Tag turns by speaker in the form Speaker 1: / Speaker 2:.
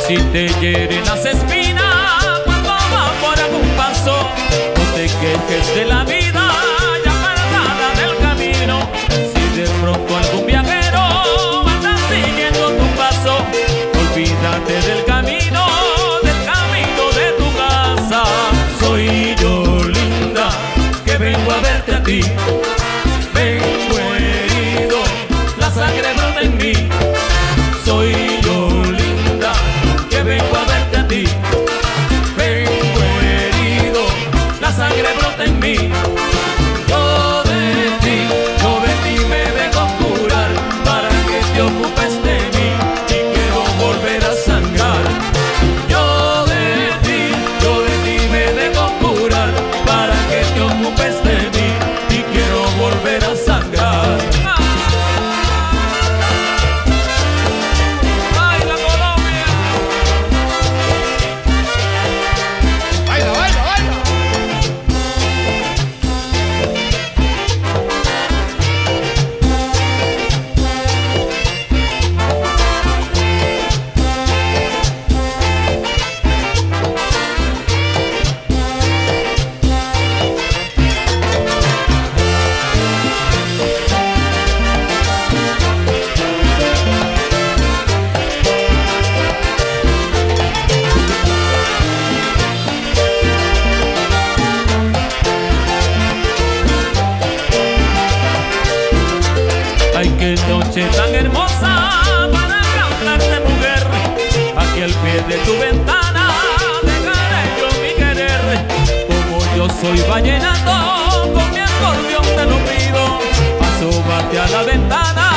Speaker 1: si te hieren las espinas cuando vas por algún paso, no te quejes de la vida ya apartada del camino. Si de pronto algún viajero anda siguiendo tu paso, olvídate del camino de tu casa. Soy yo, linda, que vengo a verte a ti. Vengo herido, la sangre brota en mí. Soy yo, linda, que vengo a verte a ti. Vengo herido, la sangre brota en mí. Yo de ti me vengo a curar para que te ocupes de mí y quiero volver a sangrar. Yo de ti me vengo a curar para que te ocupes de mí y quiero volver a sangrar. Ay, qué noche tan hermosa para cantarte, mujer. Aquí al pie de tu ventana dejaré yo mi querer. Como yo soy vallenato, con mi acordeón te lo pido. Asómate a la ventana